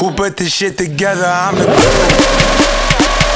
Who put this shit together? I'm the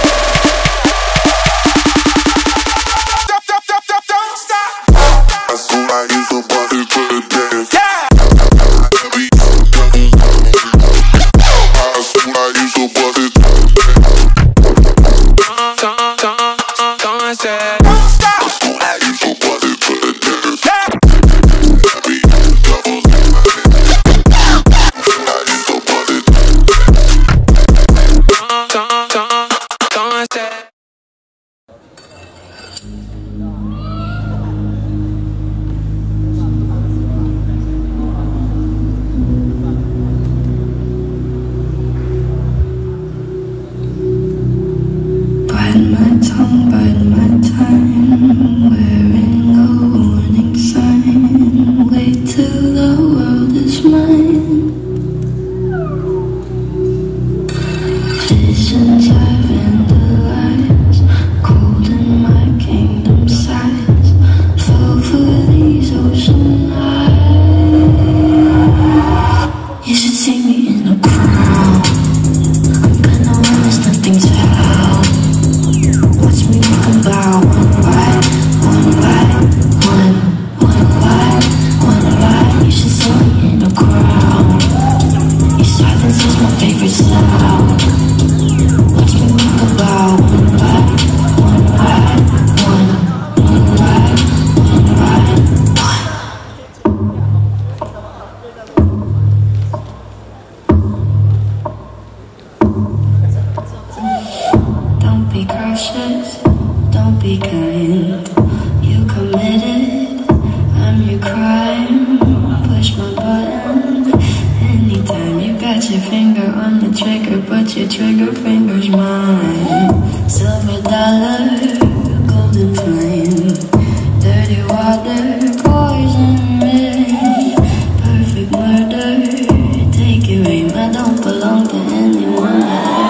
Don't be kind. You committed, I'm your crime. Push my button anytime. You got your finger on the trigger, but your trigger finger's mine. Silver dollar, golden flame, dirty water, poison rain, perfect murder. Take your aim. I don't belong to anyone.